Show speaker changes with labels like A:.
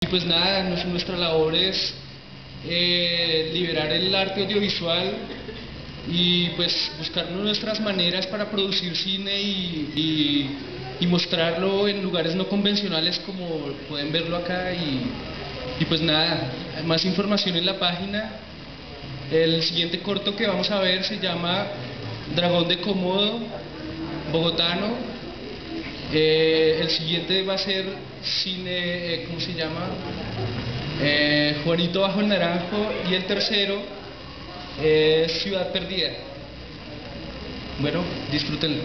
A: Y pues nada, nuestra labor es liberar el arte audiovisual y pues buscar nuestras maneras para producir cine y mostrarlo en lugares no convencionales como pueden verlo acá y pues nada, más información en la página. El siguiente corto que vamos a ver se llama Dragón de Komodo, bogotano. El siguiente va a ser cine, ¿cómo se llama? Juanito Bajo el Naranjo, y el tercero es Ciudad Perdida. Bueno, disfrútenlo.